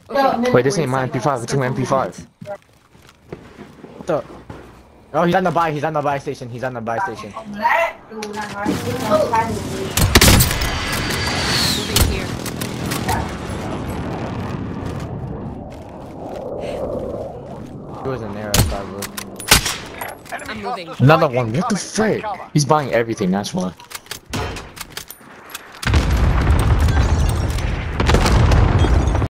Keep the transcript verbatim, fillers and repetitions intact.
Okay. Wait, this ain't my M P five. It's an M P five. What the? Oh, he's on the buy. He's on the buy station. He's on the buy station. Moving here. He was in there, I thought. I'm moving. Another one. What the frick? He's buying everything. That's why.